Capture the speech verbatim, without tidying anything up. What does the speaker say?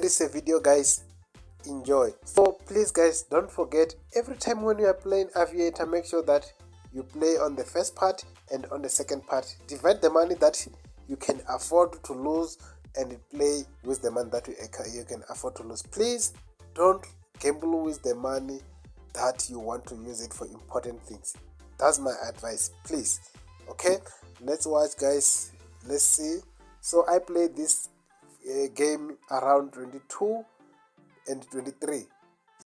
this a video, guys. Enjoy. So please guys, don't forget, every time when you are playing Aviator, make sure that you play on the first part and on the second part. Divide the money that you can afford to lose and play with the money that you, you can afford to lose. Please don't gamble with the money that you want to use it for important things. That's my advice, please. Okay, let's watch, guys. Let's see. So I played this uh, game around twenty-two and twenty-three.